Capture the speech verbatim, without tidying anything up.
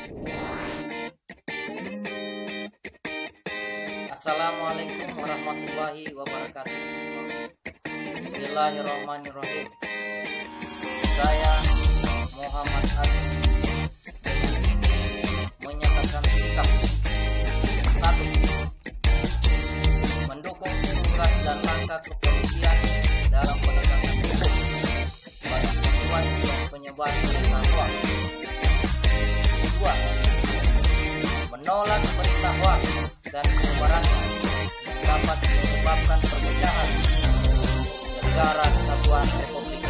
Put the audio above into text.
Assalamualaikum warahmatullahi wabarakatuh. Bismillahirrahmanirrahim. Saya Muhammad Ali menyatakan sikap satu, mendukung tugas dan langkah kepolisian dalam penegakan hukum bagi korban penyebar berita hoax. Dua, menolak berita hoax dan penyebarannya dapat menyebabkan perpecahan negara kesatuan Republik